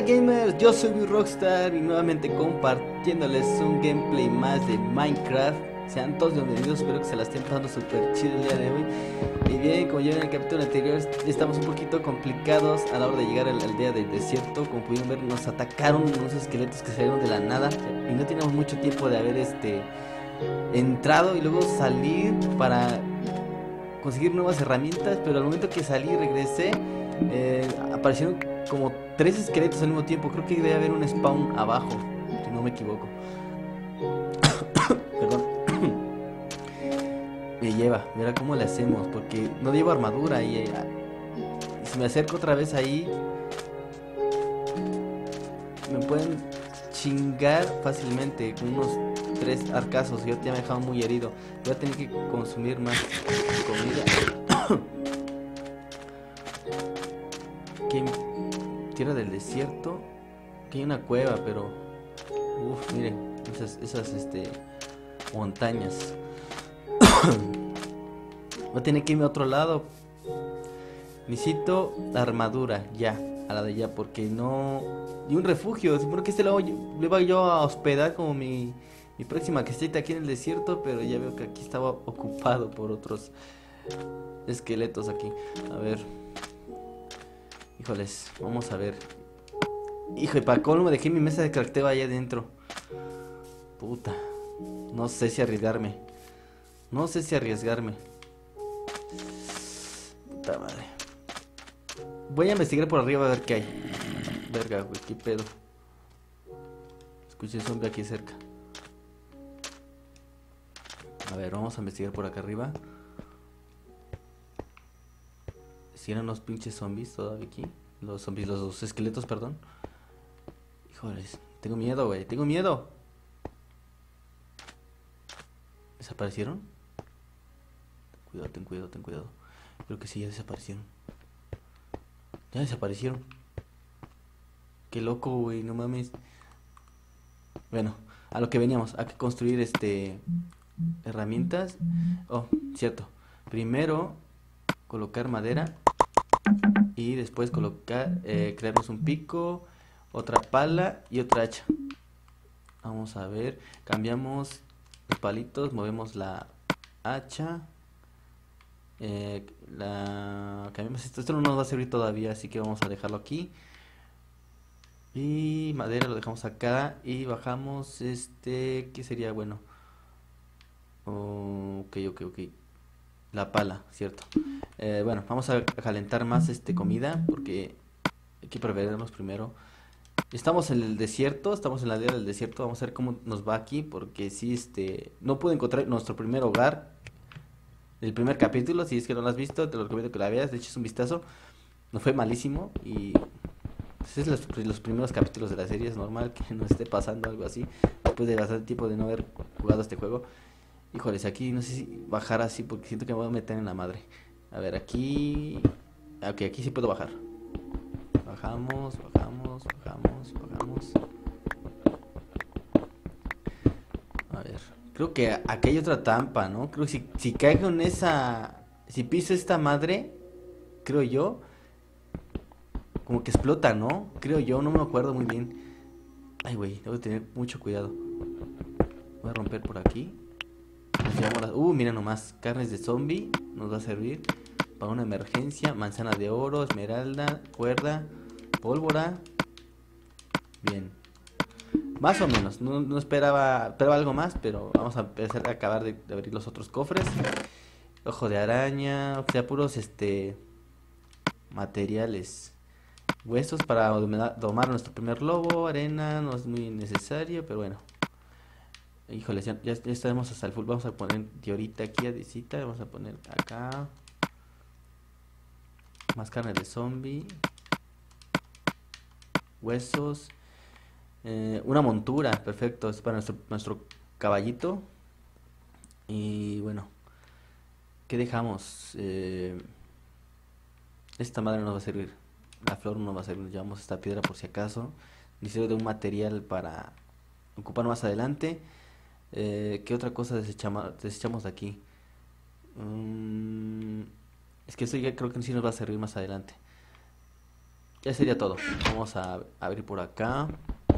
gamers? Yo soy Rockstar y nuevamente compartiéndoles un gameplay más de Minecraft. Sean todos bienvenidos, espero que se la estén pasando súper chido el día de hoy. Y bien, como ya en el capítulo anterior, estamos un poquito complicados a la hora de llegar al día del desierto. Como pudieron ver, nos atacaron unos esqueletos que salieron de la nada y no teníamos mucho tiempo de haber entrado y luego salir para conseguir nuevas herramientas. Pero al momento que salí y regresé, aparecieron como tres esqueletos al mismo tiempo. Creo que debe haber un spawn abajo, si no me equivoco. Perdón. Me lleva, mira cómo le hacemos, porque no llevo armadura y si me acerco otra vez ahí, me pueden chingar fácilmente con unos tres arcazos. Yo ya me he dejado muy herido. Voy a tener que consumir más comida. Aquí en tierra del desierto, aquí hay una cueva, pero uff, miren esas montañas. Voy a tener que irme a otro lado. Necesito armadura ya, a la de ya, porque no. Y un refugio, supongo que lo iba yo a hospedar como mi próxima casita aquí en el desierto, pero ya veo que aquí estaba ocupado por otros esqueletos aquí. A ver. Híjoles, vamos a ver. Hijo, y para colmo dejé mi mesa de crafteo ahí adentro. Puta. No sé si arriesgarme. No sé si arriesgarme. Puta madre. Voy a investigar por arriba a ver qué hay. Verga, güey, qué pedo. Escuché zombie aquí cerca. A ver, vamos a investigar por acá arriba. Si eran los pinches zombies todavía aquí. Los zombies, los esqueletos, perdón. Híjoles, tengo miedo, güey, tengo miedo. ¿Desaparecieron? Cuidado, ten cuidado, ten cuidado. Creo que sí, ya desaparecieron. Ya desaparecieron. Qué loco, güey, no mames. Bueno, a lo que veníamos, hay que construir herramientas. Oh, cierto. Primero colocar madera y después colocar, crearnos un pico, otra pala y otra hacha. Vamos a ver, cambiamos los palitos, movemos la hacha. Cambiamos esto no nos va a servir todavía, así que vamos a dejarlo aquí. Y madera lo dejamos acá y bajamos ¿qué sería bueno? Ok, ok, ok. La pala, cierto. Bueno, vamos a calentar más comida porque hay que prevernos primero. Estamos en el desierto, estamos en la aldea del desierto. Vamos a ver cómo nos va aquí porque si no pude encontrar nuestro primer hogar. El primer capítulo, si es que no lo has visto, te lo recomiendo que la veas, de hecho es un vistazo. No fue malísimo y pues, es los primeros capítulos de la serie, es normal que nos esté pasando algo así después de bastante tiempo de no haber jugado este juego. Híjoles, aquí no sé si bajar así porque siento que me voy a meter en la madre. A ver, aquí. Ok, aquí sí puedo bajar. Bajamos, bajamos, bajamos, bajamos. A ver, creo que aquí hay otra trampa, ¿no? Creo que si caigo en esa. Si piso esta madre, creo yo, como que explota, ¿no? Creo yo, no me acuerdo muy bien. Ay, güey, debo tener mucho cuidado. Voy a romper por aquí. Mira nomás, carnes de zombie nos va a servir para una emergencia. Manzana de oro, esmeralda, cuerda, pólvora. Bien, más o menos, no esperaba algo más, pero vamos a empezar a acabar de abrir los otros cofres. Ojo de araña, o sea, puros materiales. Huesos para domar a nuestro primer lobo. Arena no es muy necesario, pero bueno. Híjole, ya estaremos hasta el full. Vamos a poner de ahorita aquí a disita. Vamos a poner acá más carne de zombie, huesos, una montura, perfecto, es para nuestro caballito. Y bueno, ¿qué dejamos? Esta madre no nos va a servir, la flor no nos va a servir. Llevamos esta piedra por si acaso. Necesito de un material para ocupar más adelante. ¿Qué otra cosa desechamos de aquí? Es que eso ya creo que sí nos va a servir más adelante. Ya sería todo. Vamos a abrir por acá.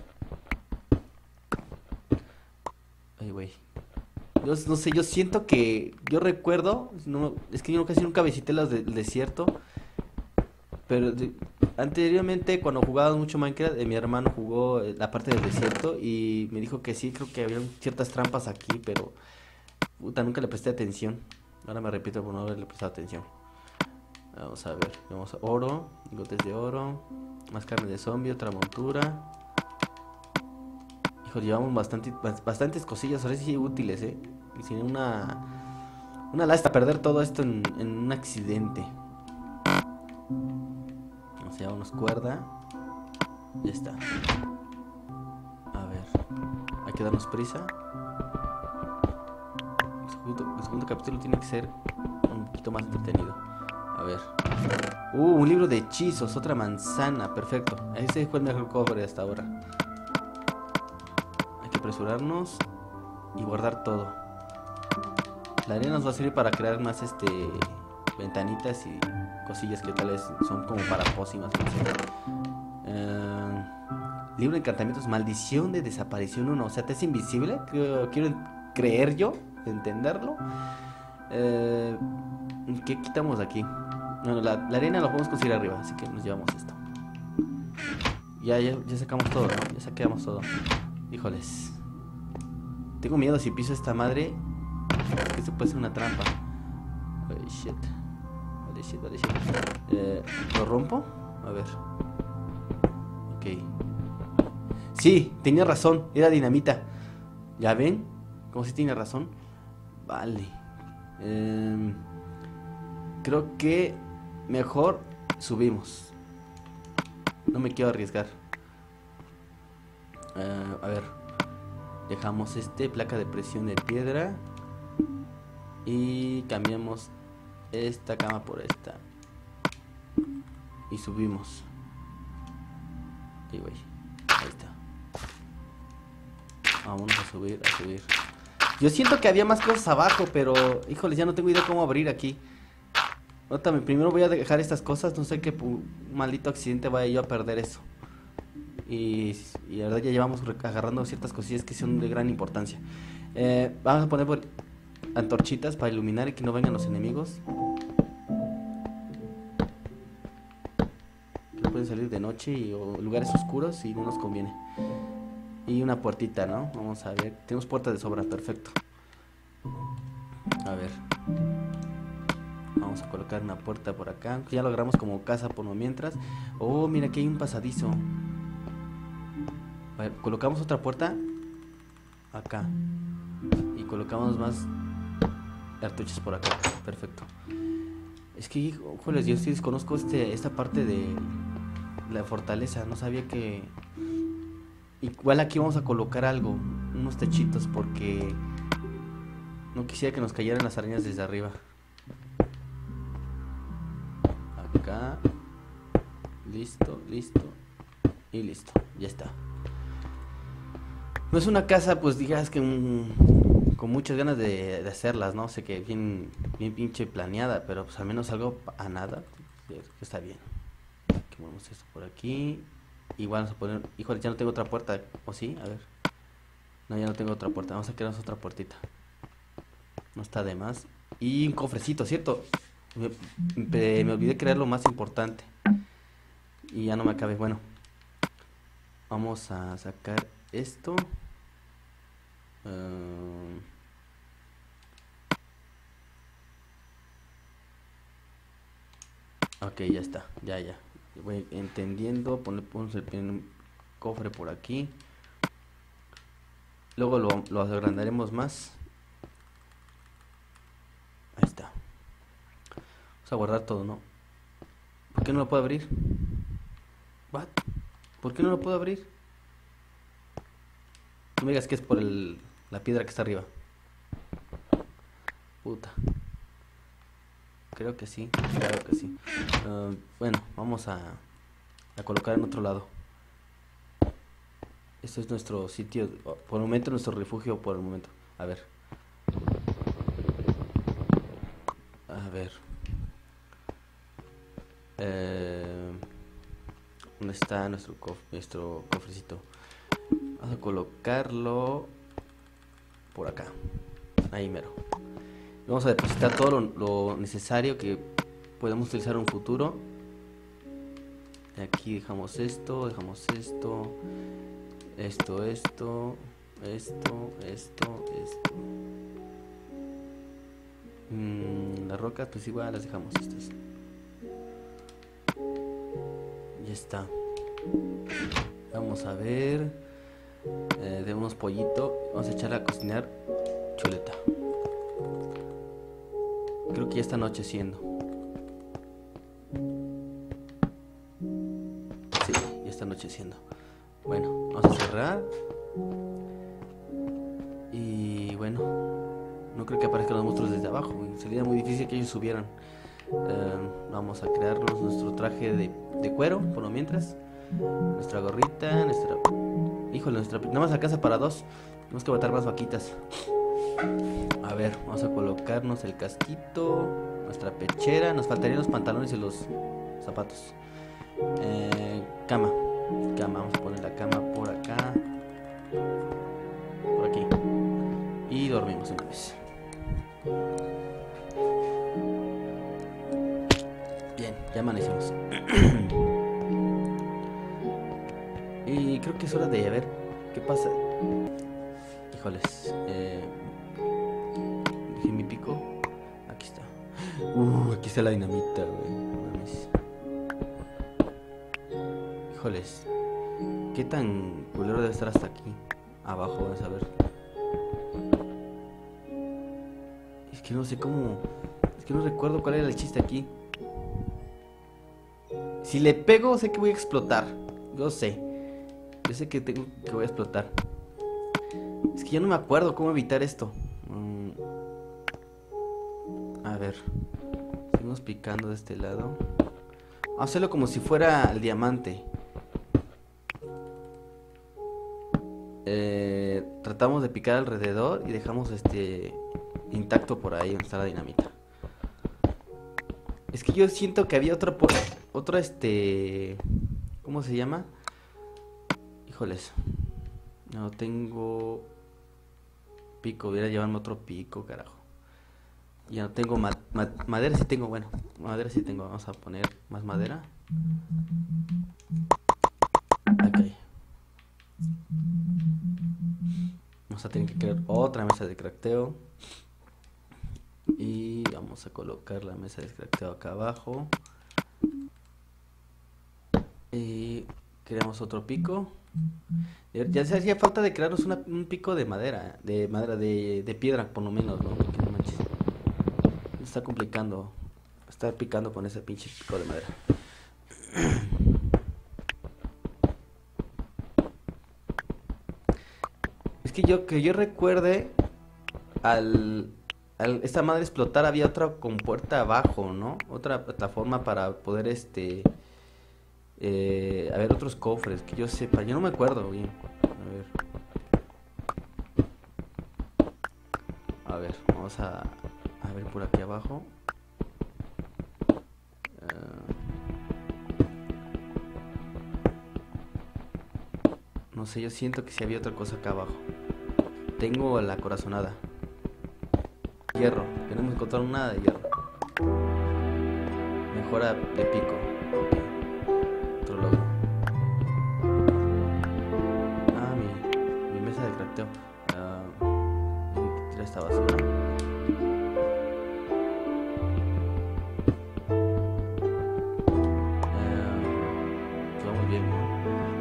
Ay, güey. Yo no sé, yo siento que. Yo recuerdo. No, es que yo casi nunca visité el desierto. Pero anteriormente, cuando jugábamos mucho Minecraft, mi hermano jugó la parte del desierto. Y me dijo que sí, creo que había ciertas trampas aquí. Pero. Puta, nunca le presté atención. Ahora me repito por no haberle prestado atención. Vamos a ver. Vamos a oro. Lingotes de oro. Más carne de zombie. Otra montura. Hijo, llevamos bastantes cosillas, ahora sí útiles, ¿eh? Y sin una lástima perder todo esto en un accidente. Vamos a llevarnos cuerda. Ya está. A ver. Hay que darnos prisa. El segundo capítulo tiene que ser un poquito más entretenido. A ver. Un libro de hechizos, otra manzana. Perfecto. Ese fue el mejor cobre hasta ahora. Hay que apresurarnos y guardar todo. La arena nos va a servir para crear más ventanitas y cosillas que tal vez son como para pócimas. No sé. Libro de encantamientos, maldición de desaparición 1. O sea, te es invisible. Quiero creer yo, entenderlo. ¿Qué quitamos de aquí? Bueno, la arena la podemos conseguir arriba, así que nos llevamos esto. Ya sacamos todo, ¿no? Ya saqueamos todo. Híjoles. Tengo miedo si piso esta madre. Que se puede ser una trampa. Holy shit. ¿Lo rompo? A ver. Ok. Sí, tenía razón. Era dinamita. ¿Ya ven? Como si tiene razón. Vale. Creo que mejor subimos. No me quiero arriesgar. A ver. Dejamos placa de presión de piedra. Y cambiamos esta cama por esta. Y subimos. Y güey. Ahí está. Vamos a subir, a subir. Yo siento que había más cosas abajo, pero híjole, ya no tengo idea cómo abrir aquí. Primero voy a dejar estas cosas. No sé qué maldito accidente vaya yo a perder eso. Y la verdad ya llevamos agarrando ciertas cosillas que son de gran importancia. Vamos a poner antorchitas para iluminar y que no vengan los enemigos. No pueden salir de noche o lugares oscuros y no nos conviene. Y una puertita, ¿no? Vamos a ver. Tenemos puertas de sobra, perfecto. A ver. Vamos a colocar una puerta por acá. Ya lo agarramos como casa por lo mientras. Oh, mira, aquí hay un pasadizo. A ver, colocamos otra puerta acá. Y colocamos más cartuchos por acá. Perfecto. Es que, joder, yo sí desconozco esta parte de la fortaleza. No sabía que... Igual aquí vamos a colocar algo. Unos techitos porque no quisiera que nos cayeran las arañas desde arriba. Acá. Listo, listo. Y listo, ya está. No es una casa, pues digas que con muchas ganas de hacerlas, ¿no? Sé que bien pinche planeada, pero pues al menos algo a nada. Que está bien. Movemos esto por aquí. Igual vamos a poner... Híjole, ya no tengo otra puerta. ¿O sí? A ver. No, ya no tengo otra puerta. Vamos a quedarnos otra puertita. No está de más. Y un cofrecito, ¿cierto? Me olvidé crear lo más importante. Y ya no me acabé. Bueno. Vamos a sacar esto. Ok, ya está. Ya. Voy entendiendo. Ponemos el cofre por aquí. Luego lo agrandaremos más. Ahí está. Vamos a guardar todo, ¿no? ¿Por qué no lo puedo abrir? ¿What? ¿Por qué no lo puedo abrir? No me digas que es por la piedra que está arriba. Puta. Creo que sí, claro que sí. Bueno, vamos a colocar en otro lado. Este es nuestro sitio, por el momento nuestro refugio por el momento. A ver. A ver. ¿Dónde está nuestro cofrecito? Vamos a colocarlo por acá. Ahí mero. Vamos a depositar todo lo necesario que podemos utilizar en un futuro. Aquí dejamos esto, esto. Las rocas pues igual las dejamos estas. Ya está. Vamos a ver. De unos pollitos. Vamos a echarle a cocinar chuleta. Creo que ya está anocheciendo. Sí, ya está anocheciendo. Bueno, vamos a cerrar. Y bueno, no creo que aparezcan los monstruos desde abajo. Sería muy difícil que ellos subieran. Vamos a crearnos nuestro traje de cuero, por lo mientras. Nuestra gorrita, Híjole, nada más alcanza para 2. Tenemos que matar más vaquitas. A ver, vamos a colocarnos el casquito, nuestra pechera. Nos faltarían los pantalones y los zapatos. Cama. Vamos a poner la cama por acá. Por aquí. Y dormimos una vez. Bien, ya amanecimos. Y creo que es hora de ver qué pasa. Híjoles. Dejé mi pico. Aquí está. Aquí está la dinamita, güey. No mames. Híjoles. ¿Qué tan culero debe estar hasta aquí? Abajo, vamos a ver. Es que no sé cómo. Es que no recuerdo cuál era el chiste aquí. Si le pego, sé que voy a explotar. Yo sé. Yo sé que voy a explotar. Es que ya no me acuerdo cómo evitar esto. A ver. Seguimos picando de este lado. Vamos a hacerlo como si fuera el diamante. Tratamos de picar alrededor y dejamos intacto por ahí donde está la dinamita. Es que yo siento que había otra ¿cómo se llama? Híjoles. No tengo pico, voy a llevarme otro pico, carajo. Ya no tengo madera, sí tengo, bueno, madera sí tengo. Vamos a poner más madera. Ok. Vamos a tener que crear otra mesa de crafteo. Y vamos a colocar la mesa de crafteo acá abajo. Y creamos otro pico. Ya se hacía falta de crearnos un pico de madera. De piedra, por lo menos, ¿no? Porque no manches. Me está complicando estar picando con ese pinche pico de madera. Es que yo recuerde, al esta madre explotar había otra compuerta abajo, ¿no? Otra plataforma para poder a ver, otros cofres que yo sepa. Yo no me acuerdo bien. A ver, vamos a ver por aquí abajo. No sé, yo siento que sí había otra cosa acá abajo. Tengo la corazonada. Hierro, queremos encontrar nada de hierro. Mejora de pico. Ok. Otro logo. Mi mesa de crafteo. Tira esta basura. Vamos bien, ¿no?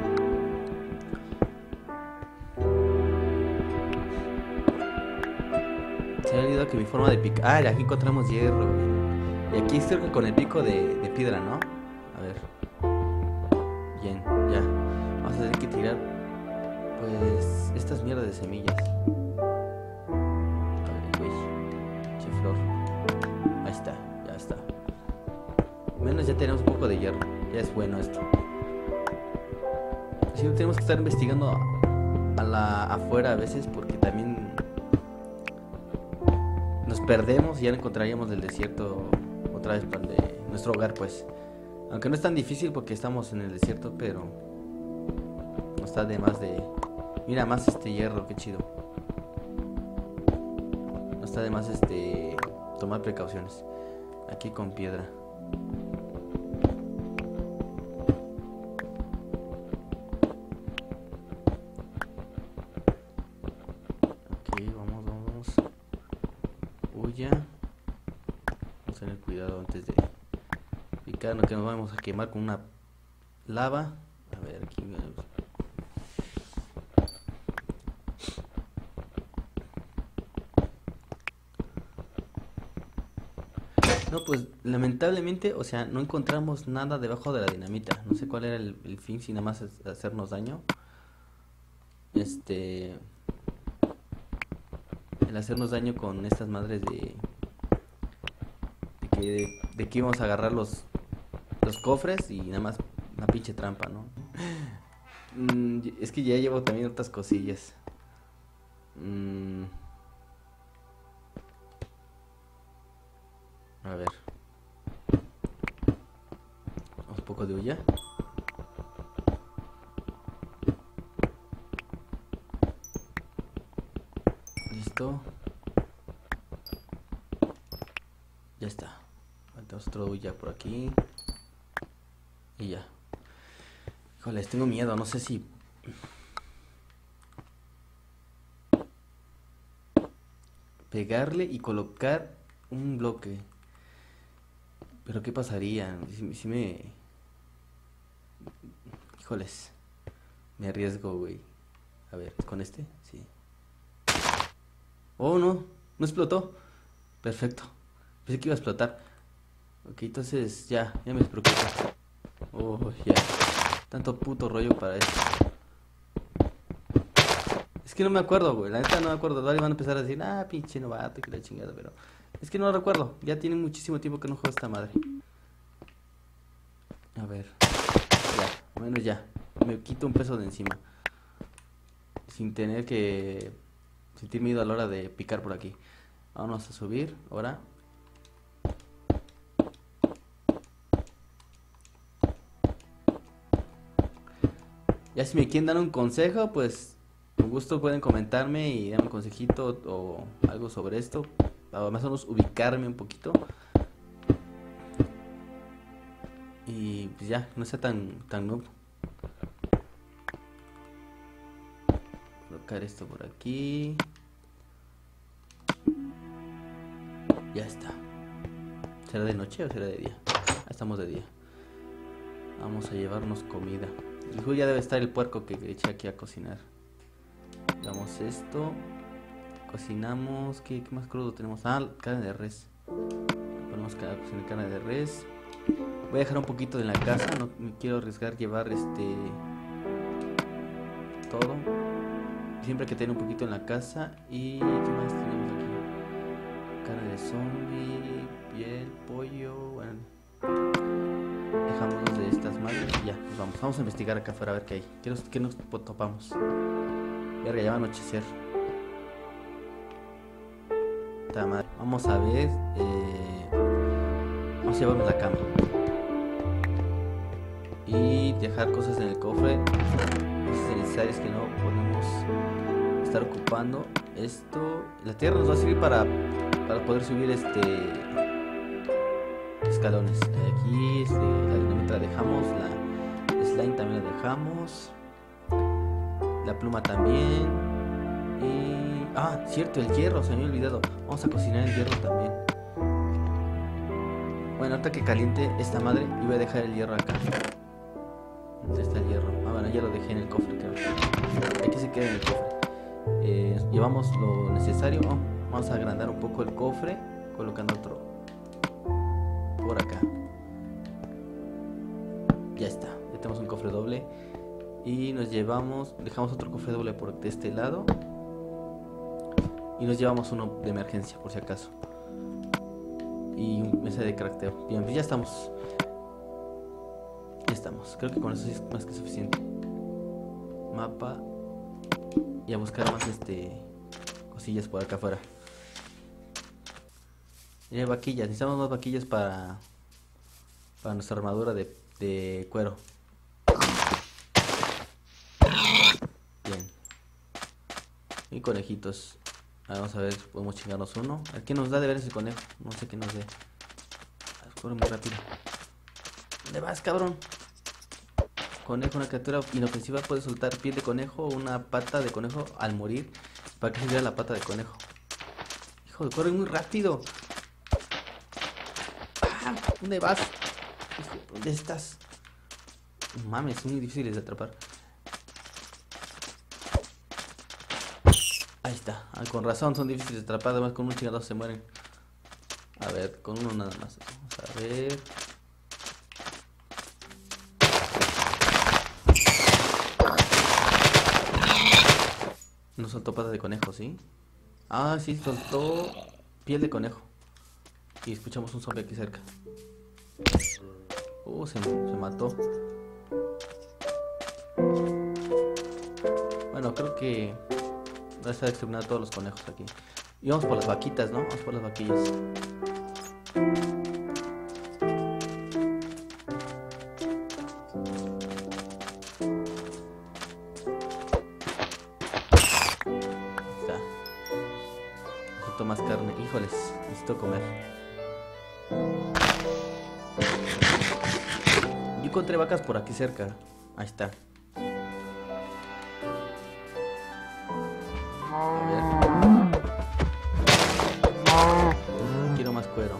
Se me ha olvidado que mi forma de picar. Ah, aquí encontramos hierro, güey. Y aquí estoy con el pico de piedra, ¿no? A ver. Bien, ya. Vamos a tener que tirar, pues, estas mierdas de semillas. A ver, güey. Che flor. Ahí está, ya está. Al menos ya tenemos un poco de hierro. Ya es bueno esto. Si no tenemos que estar investigando afuera a veces, porque también nos perdemos y ya no encontraríamos el desierto otra vez, nuestro hogar, pues. Aunque no es tan difícil porque estamos en el desierto, pero no está de más de... Mira, más este hierro, qué chido. No está de más tomar precauciones. Aquí con piedra. Ok, vamos. Huya. Vamos a tener cuidado antes de picarnos, que nos vamos a quemar con una lava. A ver, aquí... No, pues lamentablemente, o sea, no encontramos nada debajo de la dinamita. No sé cuál era el fin, si nada más es hacernos daño. Este... El hacernos daño con estas madres de que íbamos a agarrar los cofres y nada más una pinche trampa, ¿no? Es que ya llevo también otras cosillas. Mm, a ver. Un poco de huya. Listo. Ya está. Faltamos otro huya por aquí. Y ya. Híjoles, tengo miedo. No sé si pegarle y colocar un bloque. Pero ¿qué pasaría? Si me... Híjoles. Me arriesgo, güey. A ver, ¿es con este? Sí. Oh, no. No explotó. Perfecto. Pensé que iba a explotar. Ok, entonces ya me despreocupé. Oh, ya. Tanto puto rollo para esto. Es que no me acuerdo, güey. La neta no me acuerdo. Ahora van a empezar a decir, ah, pinche novato, que la chingada, pero... Es que no lo recuerdo. Ya tiene muchísimo tiempo que no juego esta madre. A ver. Ya, al menos ya. Me quito un peso de encima. Sin tener que sentir miedo a la hora de picar por aquí. Vamos a subir. Ahora. Ya si me quieren dar un consejo, pues con gusto pueden comentarme y darme un consejito o algo sobre esto. Para más o menos ubicarme un poquito. Y pues ya, no sea tan noob. Colocar esto por aquí. Ya está. ¿Será de noche o será de día? Estamos de día. Vamos a llevarnos comida. Y ya debe estar el puerco que eché aquí a cocinar. Damos esto. Cocinamos. ¿Qué más crudo tenemos? Ah, carne de res. Ponemos cocinar carne de res. Voy a dejar un poquito en la casa. No me quiero arriesgar llevar todo. Siempre que tenga un poquito en la casa. ¿Y qué más tenemos aquí? Carne de zombie, piel, pollo. Bueno, dejamos dos de estas madres y ya, nos vamos a investigar acá afuera a ver qué hay. ¿Qué nos topamos? Verga, ya va a anochecer. Vamos a ver. Vamos a llevarnos la cama y dejar cosas en el cofre, cosas necesarias que no podemos estar ocupando. Esto, la tierra nos va a servir para poder subir escalones. Aquí la dinamita la dejamos, la slime también la dejamos, la pluma también. Y cierto, el hierro, se me había olvidado. Vamos a cocinar el hierro también. Bueno, ahorita que caliente esta madre, y voy a dejar el hierro acá. ¿Dónde está el hierro? Bueno, ya lo dejé en el cofre, creo. Aquí se queda en el cofre. Llevamos lo necesario. Vamos a agrandar un poco el cofre, colocando otro por acá. Ya está, ya tenemos un cofre doble. Y dejamos otro cofre doble por este lado. Y nos llevamos uno de emergencia, por si acaso. Y mesa de crafteo. Bien, pues ya estamos. Ya estamos. Creo que con eso es más que suficiente. Mapa. Y a buscar más cosillas por acá afuera. Y hay vaquillas. Necesitamos más vaquillas para para nuestra armadura de cuero. Bien. Y conejitos. Vamos a ver si podemos chingarnos uno. ¿A qué nos da de ver ese conejo? No sé qué nos dé. Corre muy rápido. ¿Dónde vas, cabrón? Conejo, una criatura inofensiva puede soltar piel de conejo o una pata de conejo al morir. ¿Para qué sirve la pata de conejo? Hijo, corre muy rápido. Ah, ¿dónde vas? Hijo, ¿dónde estás? No mames, son muy difíciles de atrapar. Ahí está. Ah, con razón son difíciles de atrapar. Además con un chingado se mueren. A ver, con uno nada más. Vamos a ver. No soltó patas de conejo, ¿sí? Ah, sí, soltó piel de conejo. Y escuchamos un zombie aquí cerca. Se mató. Bueno, creo que va a estar exterminado a todos los conejos aquí. Y vamos por las vaquitas, ¿no? Vamos por las vaquillas. Más carne, híjoles, necesito comer. Yo encontré vacas por aquí cerca. Ahí está. A ver. Quiero más cuero.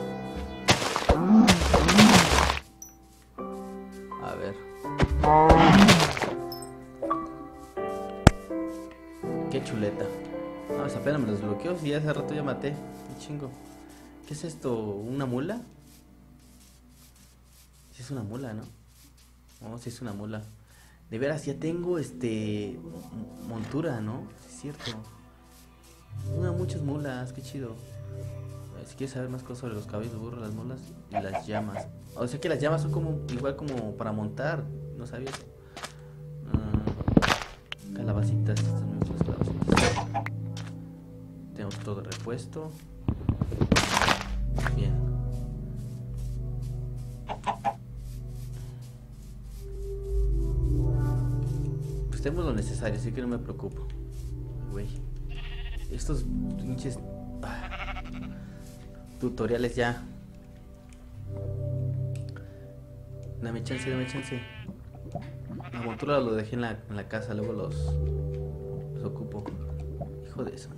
A ver. Qué chuleta. No, esa apenas me los bloqueó. Si ya hace rato ya maté. Qué chingo. ¿Qué es esto? ¿Una mula? Sí es una mula, ¿no? No, sí es una mula. De veras, ya tengo montura, ¿no? Sí es cierto. Muchas mulas, qué chido. Si quieres saber más cosas sobre los caballos, los burros, las mulas y las llamas. O sea que las llamas son como igual como para montar. No sabía eso. Calabacitas. Estas son muchas calabacitas. Tenemos todo repuesto. Bien. Pues tenemos lo necesario, así que no me preocupo. Güey. Estos pinches tutoriales ya. Dame chance, dame chance. La montura lo dejé en la casa, luego los ocupo. Hijo de esa madre.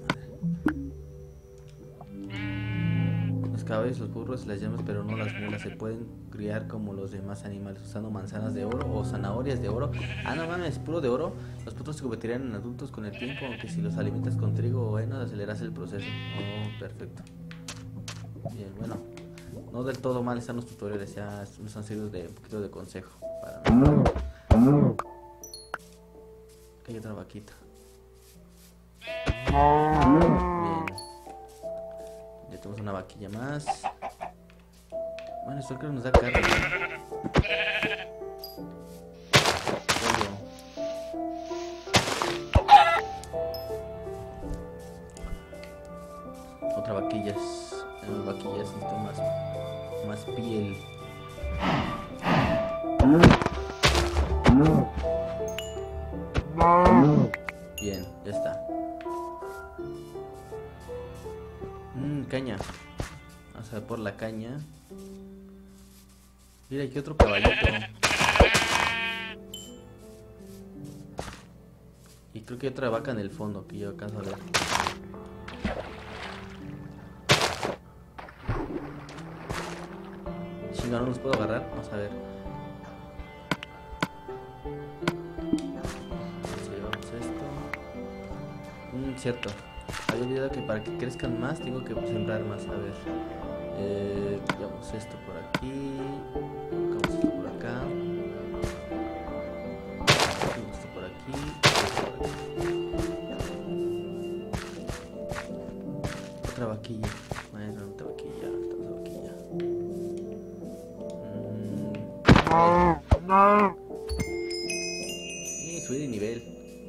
Los caballos, los burros, las llamas, pero no las mulas, se pueden criar como los demás animales usando manzanas de oro o zanahorias de oro. Ah, no mames, puro de oro. Los potros se convertirán en adultos con el tiempo, aunque si los alimentas con trigo o heno aceleras el proceso. Oh, perfecto. Bien, bueno, no del todo mal están los tutoriales, ya nos han servido de un poquito de consejo para mí. Aquí hay otra vaquita. Bien. Ya tenemos una vaquilla más. Bueno, esto creo que nos da carne. Pollo. Otra vaquillas. Vaquillas necesito más piel. Bien, ya está. Caña. Vamos a ver por la caña. Mira, aquí otro caballito. Y creo que hay otra vaca en el fondo que yo alcanzo a ver. Chinga, no los puedo agarrar. Vamos a ver. Llevamos esto. Cierto. Había olvidado que para que crezcan más tengo que sembrar más. A ver. Llevamos esto por aquí. Colocamos esto por acá. Esto por aquí. Otra vaquilla. Bueno, otra vaquilla. Y subir de nivel.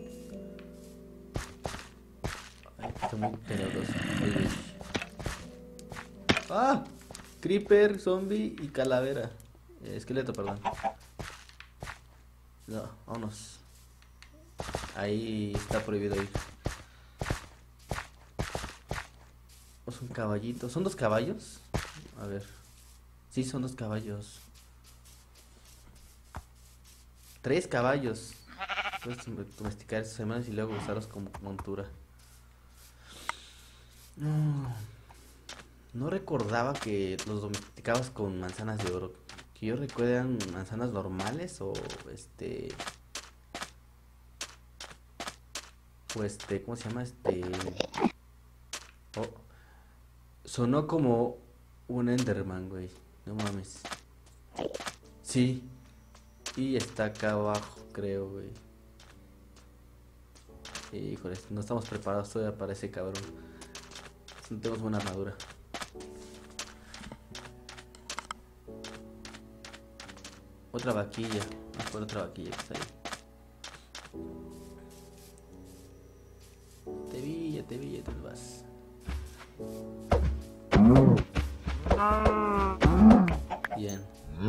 Ay, está muy tenebroso. ¡Ah! Creeper, zombie y calavera. Esqueleto, perdón. No, vámonos. Ahí está prohibido ir. Es un caballito. ¿Son dos caballos? A ver. Sí, son dos caballos. Tres caballos. Puedes domesticar estos animales y luego usarlos como montura. No, no recordaba que los domesticabas con manzanas de oro. Que yo recuerde eran manzanas normales o ¿cómo se llama? Oh, sonó como un Enderman, güey. No mames. Sí, y está acá abajo, creo, güey. Híjole, no estamos preparados todavía para ese cabrón. No tenemos buena armadura. Otra vaquilla. Vamos por otra vaquilla que está ahí. Te vi, ya te vas. Bien.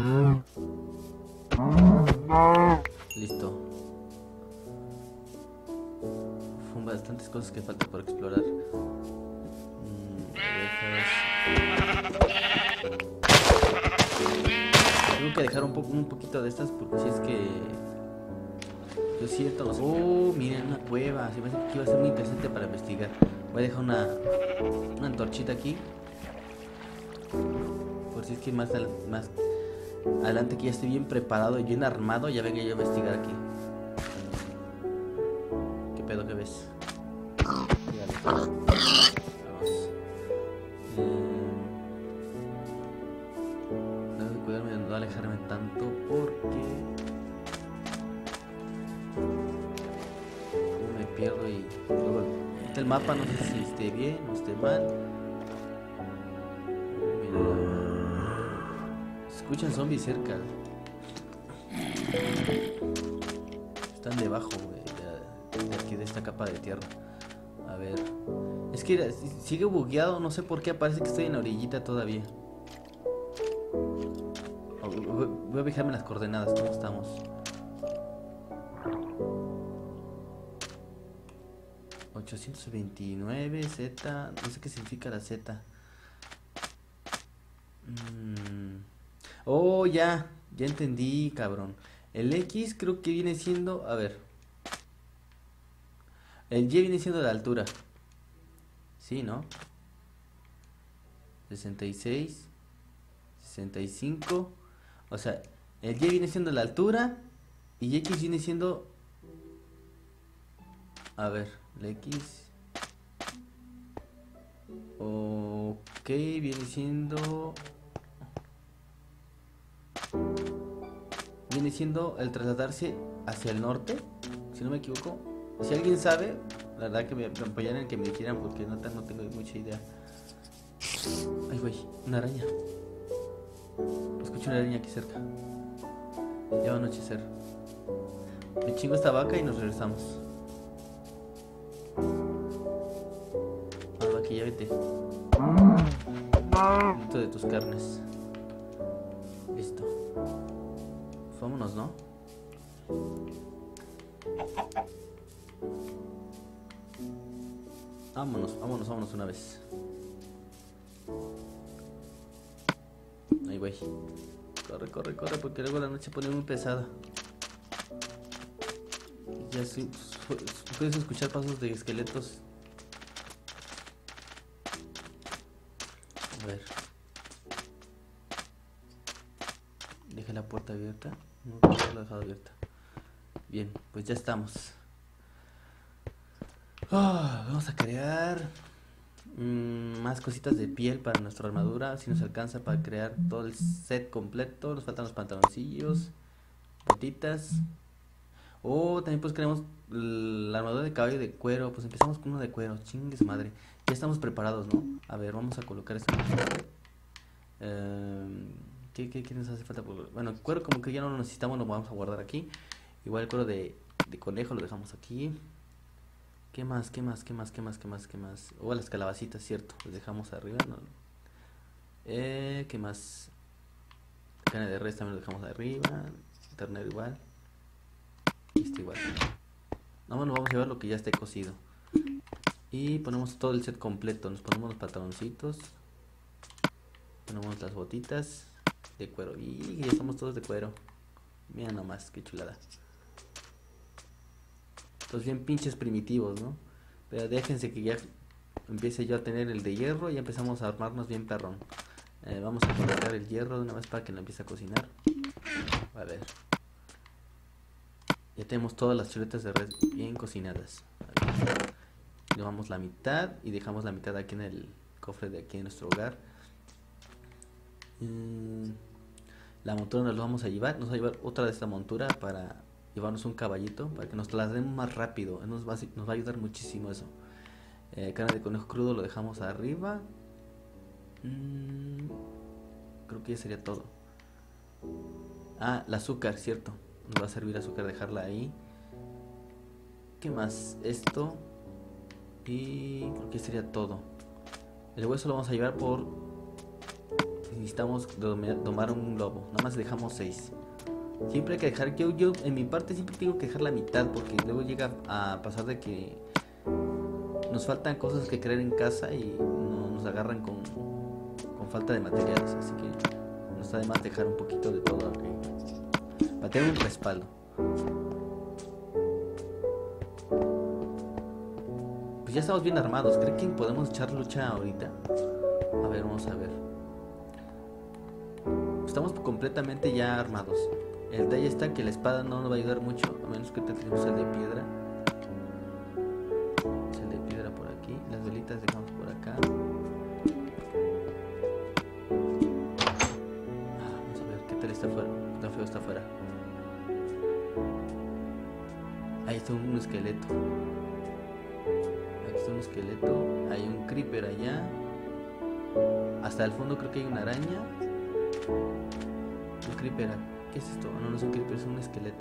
Listo. Son bastantes cosas que falta por explorar. Tengo que dejar un poquito de estas porque si es que yo siento los... Oh, miren una cueva. Se me hace que iba a ser muy interesante para investigar. Voy a dejar una antorchita aquí. Por si es que más adelante que ya esté bien preparado y bien armado, ya venga yo a investigar aquí. ¿Qué pedo que ves? Vamos. Tengo que cuidarme de no alejarme tanto porque me pierdo y luego el mapa no sé si esté bien o esté mal. Escuchan zombies cerca. Están debajo, güey, de aquí de esta capa de tierra. A ver. Es que sigue bugueado, no sé por qué. Parece que estoy en la orillita todavía. Voy a fijarme las coordenadas, ¿cómo estamos? ...829 Z... No sé qué significa la Z. Oh, ya entendí, cabrón. El X creo que viene siendo... A ver. El Y viene siendo la altura. Sí, ¿no? 66, 65. O sea, el Y viene siendo la altura y X viene siendo... A ver, la X... Ok, viene siendo... Viene siendo el trasladarse hacia el norte, si no me equivoco. Si alguien sabe, la verdad que me apoyaran en que me dijeran porque no tengo mucha idea. Ay, güey, una araña. Escucho una araña aquí cerca. Ya va a anochecer. Me chingo esta vaca y nos regresamos. Ah, vaquilla, vete. Necesito de tus carnes. Listo. Vámonos, ¿no? Vámonos una vez. Ahí voy. Corre, porque luego la noche se pone muy pesada. Ya sí, puedes escuchar pasos de esqueletos. A ver. Dejé la puerta abierta. No, la he dejado abierta. Bien, pues ya estamos. Vamos a crear más cositas de piel para nuestra armadura. Si nos alcanza para crear todo el set completo. Nos faltan los pantaloncillos, botitas. También pues queremos la armadura de caballo de cuero. Pues empezamos con uno de cuero. Chingue su madre. Ya estamos preparados, ¿no? A ver, vamos a colocar esto en ¿qué nos hace falta? Bueno, el cuero como que ya no lo necesitamos, lo vamos a guardar aquí. Igual el cuero de conejo lo dejamos aquí. ¿Qué más? Las calabacitas, cierto. Las dejamos arriba, ¿no? ¿Qué más? Carne de res también lo dejamos arriba. Ternero igual. Y este igual. No, bueno, vamos a llevar lo que ya esté cocido. Y ponemos todo el set completo. Nos ponemos los pantaloncitos. Ponemos las botitas de cuero. Y ya estamos todos de cuero. Mira nomás, qué chulada. Pues bien pinches primitivos, ¿no? Pero déjense que ya empiece yo a tener el de hierro y ya empezamos a armarnos bien perrón. Vamos a colocar el hierro de una vez para que lo empiece a cocinar. A ver. Ya tenemos todas las chuletas de res bien cocinadas. Llevamos la mitad y dejamos la mitad aquí en el cofre de aquí en nuestro hogar. La montura nos lo vamos a llevar. Nos va a llevar otra de esta montura para llevarnos un caballito, para que nos traslademos más rápido. Nos va a ayudar muchísimo eso. Carne de conejo crudo lo dejamos arriba. Creo que ya sería todo. Ah, el azúcar, cierto. Nos va a servir azúcar dejarla ahí. ¿Qué más? Esto. Y creo que sería todo. El hueso lo vamos a llevar por... Necesitamos domar un lobo. Nada más dejamos 6. Siempre hay que dejar... Yo en mi parte siempre tengo que dejar la mitad, porque luego llega a pasar de que nos faltan cosas que crear en casa y nos agarran con falta de materiales. Así que no está de más dejar un poquito de todo, okay, para tener un respaldo. Pues ya estamos bien armados. ¿Creen que podemos echar lucha ahorita? A ver, vamos a ver. Estamos completamente ya armados. El detalle está que la espada no nos va a ayudar mucho, a menos que tengamos el de piedra. El de piedra por aquí. Las velitas dejamos por acá. Vamos a ver qué tal está afuera. Qué tan feo está afuera. Ahí está un esqueleto. Aquí está un esqueleto. Hay un creeper allá. Hasta el fondo creo que hay una araña. Un creeper. ¿Qué es esto? No, no es un creeper, es un esqueleto.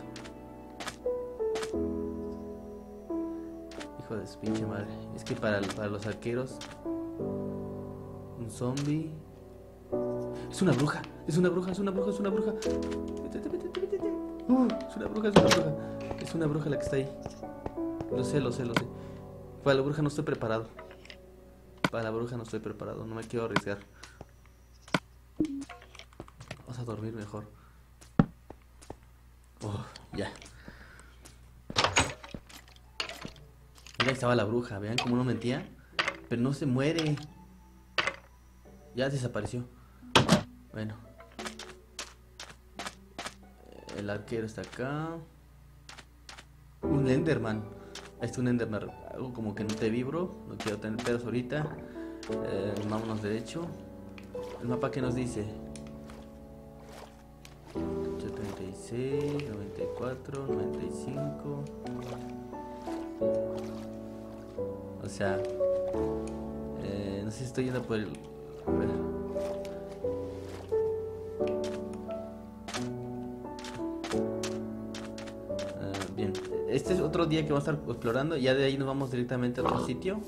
Hijo de su pinche madre. Es que para los arqueros, un zombie. Es una bruja. Es una bruja, es una bruja, es una bruja. Vete, vete, vete, vete. Es una bruja, es una bruja. Es una bruja la que está ahí. Lo sé, lo sé, lo sé. Para la bruja no estoy preparado. Para la bruja no estoy preparado. No me quiero arriesgar. Vamos a dormir mejor. Ya. Mira, ahí estaba la bruja. Vean cómo no mentía. Pero no se muere. Ya desapareció. Bueno. El arquero está acá. Un Enderman. Este es un Enderman. Algo como que no te vibro. No quiero tener pedos ahorita. Vámonos derecho. El mapa que nos dice 36, 94, 95. O sea, no sé si estoy yendo por el... A ver. Bien, este es otro día que vamos a estar explorando. Ya de ahí nos vamos directamente a otro sitio.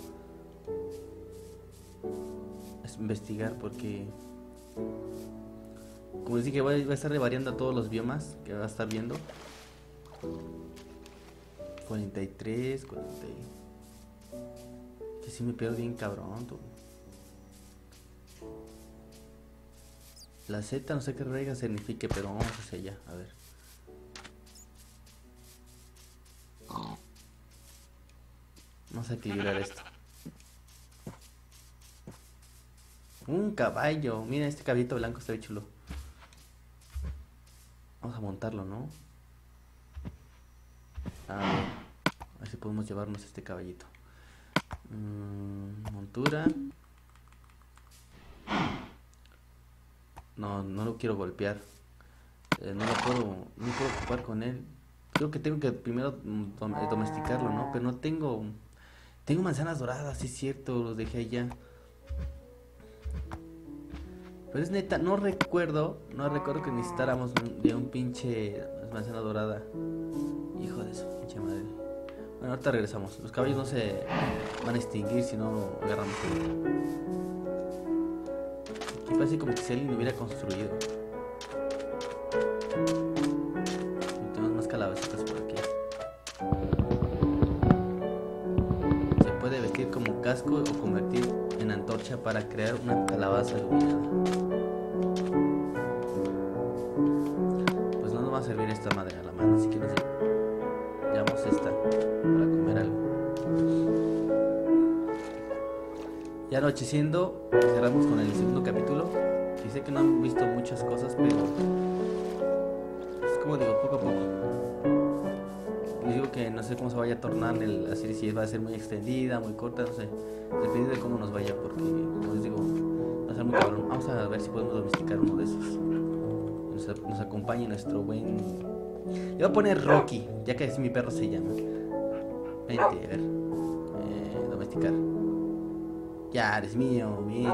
Es investigar porque... Como les dije, va a estar variando a todos los biomas que va a estar viendo. 43, 40. Que sí me pierdo bien cabrón, tú. La Z no sé qué rega signifique, pero vamos hacia allá, a ver. Vamos a equilibrar esto. Un caballo. Mira, este caballito blanco está bien chulo. Vamos a montarlo, ¿no? A ver si podemos llevarnos este caballito. Montura. No, no lo quiero golpear. No puedo ocupar con él. Creo que tengo que primero domesticarlo, ¿no? Pero no tengo... Tengo manzanas doradas, sí es cierto, los dejé allá. Pero es neta, no recuerdo que necesitáramos de un pinche manzana dorada. Hijo de su pinche madre. Bueno, ahorita regresamos. Los caballos no se van a extinguir si no agarramos. Aquí parece como que si alguien lo hubiera construido. casco o convertir en antorcha para crear una calabaza iluminada. Pues no nos va a servir esta madre a la mano, así que nos llevamos esta para comer algo. Ya anocheciendo, cerramos con el segundo capítulo. Y sé que no han visto muchas cosas, pero es como digo, poco a poco. Les digo que no sé cómo se vaya a tornar así, si va a ser muy extendida, muy corta, no sé. Depende de cómo nos vaya, porque como les digo, va a ser muy cabrón. Vamos a ver si podemos domesticar uno de esos. Nos acompaña nuestro buen... Le voy a poner Rocky, ya que así mi perro se llama. Vente, a ver. Domesticar. Ya, eres mío, bien.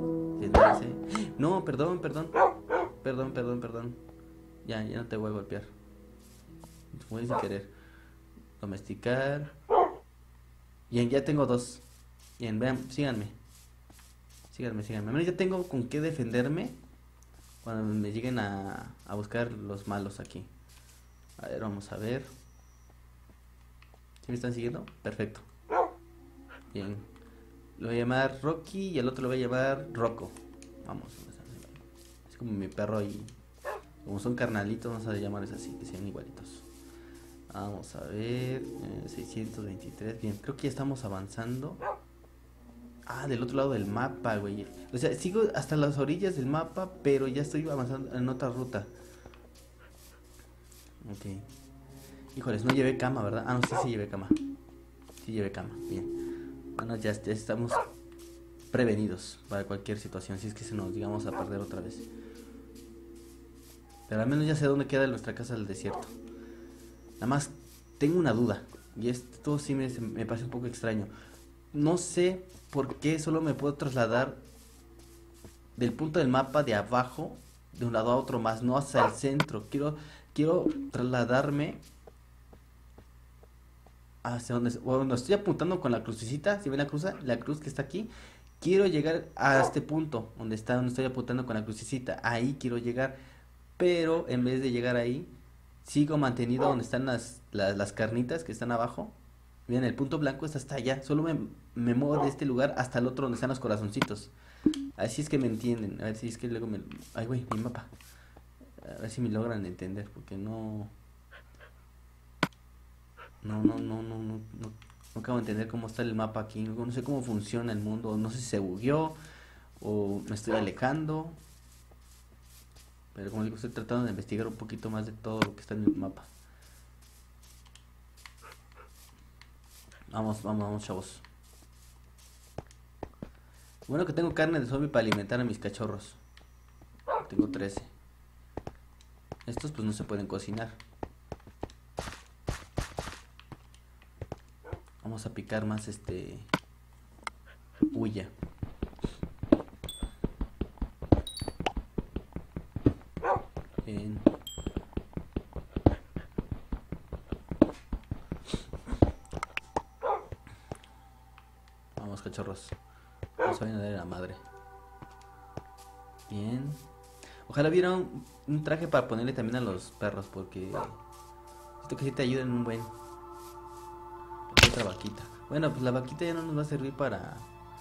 No, perdón. Perdón. Ya no te voy a golpear. Voy sin querer. Domesticar. Bien, ya tengo 2. Bien, vean, síganme. Al menos ya tengo con qué defenderme cuando me lleguen a buscar los malos aquí. A ver, vamos a ver. ¿Sí me están siguiendo? Perfecto. Bien. Lo voy a llamar Rocky y el otro lo voy a llamar Rocco. Vamos. Es como mi perro y... Como son carnalitos, vamos a llamarles así, que sean igualitos. Vamos a ver... 623. Bien, creo que ya estamos avanzando. Ah, del otro lado del mapa, güey. O sea, sigo hasta las orillas del mapa, pero ya estoy avanzando en otra ruta. Ok. Híjoles, no llevé cama, ¿verdad? Ah, no, sí llevé cama. Sí llevé cama, bien. Bueno, ya estamos prevenidos para cualquier situación, si es que se nos llegamos a perder otra vez. Pero al menos ya sé dónde queda nuestra casa del desierto. Nada más tengo una duda, y esto sí me parece un poco extraño. No sé por qué solo me puedo trasladar del punto del mapa de abajo, de un lado a otro, más no hacia el centro. Quiero trasladarme hacia donde... Bueno, estoy apuntando con la crucecita. Si ven la cruz que está aquí. Quiero llegar a este punto donde estoy apuntando con la crucecita. Ahí quiero llegar. Pero en vez de llegar ahí, sigo mantenido donde están las carnitas que están abajo. Miren, el punto blanco está hasta allá. Solo me muevo de este lugar hasta el otro donde están los corazoncitos. Así es que me entienden. A ver si es que luego me... Ay, güey, mi mapa. A ver si me logran entender. Porque no acabo de entender cómo está el mapa aquí. No sé cómo funciona el mundo. No sé si se bugueó o me estoy alejando. Pero como digo, estoy tratando de investigar un poquito más de todo lo que está en el mapa. Vamos, chavos. Bueno que tengo carne de zombie para alimentar a mis cachorros. Tengo 13. Estos pues no se pueden cocinar. Vamos a picar más huya. Bien. Vamos, cachorros. Vamos a venir a dar a la madre. Bien. Ojalá hubiera un traje para ponerle también a los perros, porque esto que sí te ayuda en un buen... Otra vaquita. Bueno, pues la vaquita ya no nos va a servir para...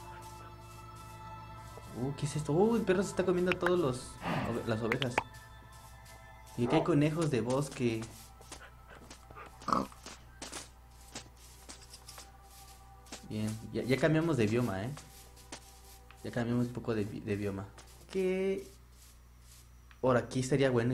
¿qué es esto? El perro se está comiendo a todos las ovejas. Y aquí hay conejos de bosque. Bien, ya cambiamos de bioma, Ya cambiamos un poco de bioma. Que... Ahora aquí estaría bueno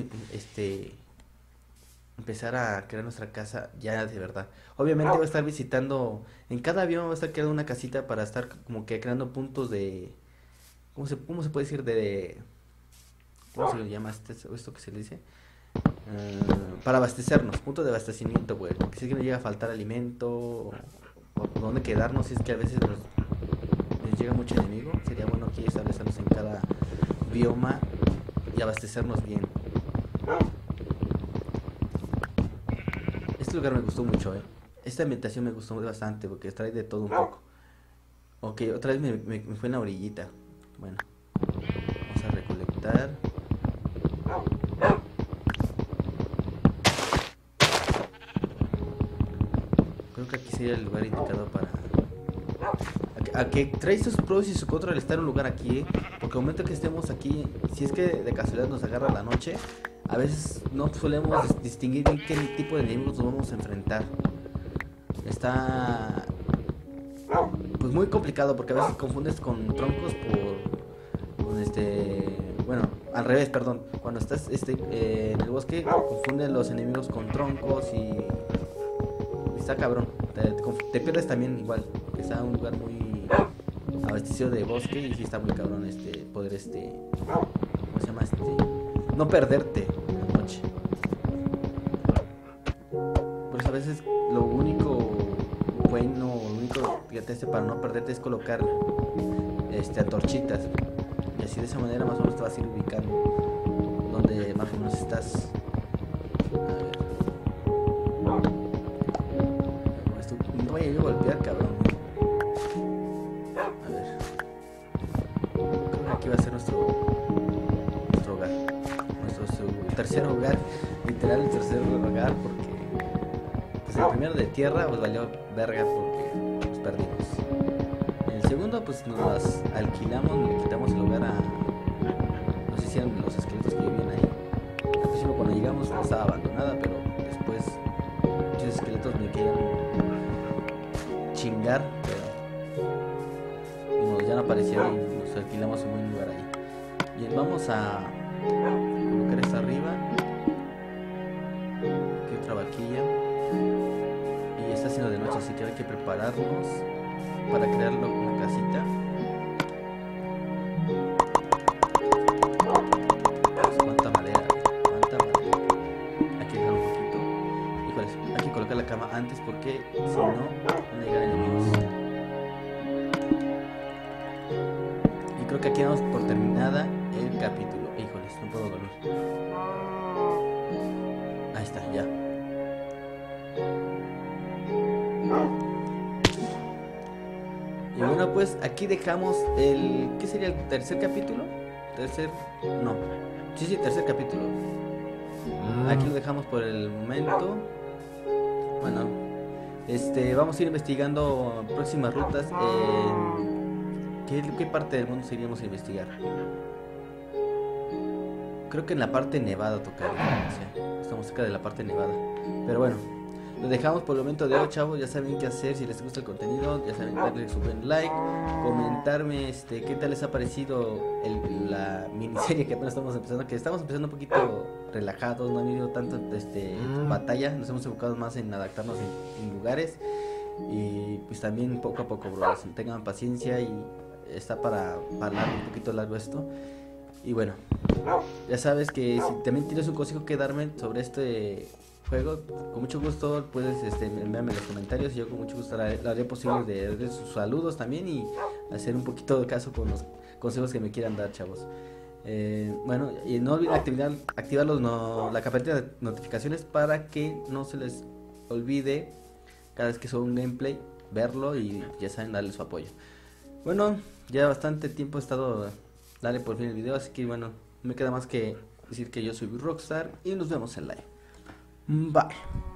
empezar a crear nuestra casa ya de verdad. Obviamente voy a estar visitando, en cada bioma voy a estar creando una casita para estar como que creando puntos de... ¿Cómo se puede decir? ¿Cómo se le llama esto que se le dice? Para abastecernos, puntos de abastecimiento, güey. Porque si es que nos llega a faltar alimento o dónde quedarnos, si es que a veces nos llega mucho enemigo, sería bueno aquí establecernos en cada bioma y abastecernos bien. Este lugar me gustó mucho, Esta ambientación me gustó bastante porque trae de todo un poco. Ok, otra vez me fue en la orillita. Bueno, vamos a recolectar. Creo que aquí sería el lugar indicado para... a que trae sus pros y sus contras el estar en un lugar aquí, porque al momento que estemos aquí, si es que de casualidad nos agarra la noche, a veces no solemos distinguir bien qué tipo de enemigos nos vamos a enfrentar. Está pues muy complicado porque a veces confundes con troncos con bueno, al revés, perdón. Cuando estás en el bosque confunden los enemigos con troncos y está cabrón. Te pierdes también igual, porque está un lugar muy abastecido de bosque y sí está muy cabrón poder ¿cómo se llama? No perderte en la noche. Por eso a veces lo único bueno, lo único fíjate para no perderte es colocar antorchitas. Y así de esa manera más o menos te vas a ir ubicando donde más o menos estás. No vaya yo a golpear, cabrón. A ver. Creo que aquí va a ser nuestro hogar. Nuestro tercer hogar. Literal el tercer hogar porque pues el primero de tierra pues valió verga porque pues perdimos. El segundo pues nos las alquilamos, le quitamos el hogar a no sé si eran los esqueletos que vivían ahí. Al principio cuando llegamos estaba abandonada, pero después muchos esqueletos me querían chingar, pero ya no aparecieron y nos alquilamos un buen lugar ahí. Bien, vamos a colocar esta arriba. Aquí otra vaquilla. Y está haciendo de noche, así que hay que prepararnos para crear una casita. Cuánta madera. Aquí dejar un poquito. Híjoles, hay que colocar la cama antes porque si no, van a llegar enemigos. Y creo que aquí damos por terminada el capítulo. Híjoles, no puedo dormir. Ahí está, ya. Y bueno, pues aquí dejamos ¿qué sería el tercer capítulo? No. Sí, tercer capítulo. Aquí lo dejamos por el momento. Bueno, vamos a ir investigando próximas rutas. ¿Qué parte del mundo seguiríamos a investigar? Creo que en la parte nevada tocaría. O sea, estamos cerca de la parte nevada. Pero bueno, lo dejamos por el momento de hoy, chavos. Ya saben qué hacer si les gusta el contenido. Ya saben darle su buen like, comentarme qué tal les ha parecido la miniserie que apenas estamos empezando. Que estamos empezando un poquito relajados, no ha habido tanto batalla. Nos hemos enfocado más en adaptarnos en lugares. Y pues también poco a poco, bro. Tengan paciencia y está para un poquito largo esto. Y bueno, ya sabes que si también tienes un consejo que darme sobre este juego, con mucho gusto puedes enviarme en los comentarios y yo con mucho gusto haré posible de sus saludos también y hacer un poquito de caso con los consejos que me quieran dar, chavos. Bueno, y no olviden activar la campanita de notificaciones para que no se les olvide cada vez que suba un gameplay verlo y ya saben darle su apoyo. Bueno, ya bastante tiempo he estado dale por fin el video, así que bueno, no me queda más que decir que yo soy Rockstar y nos vemos en live. Bye.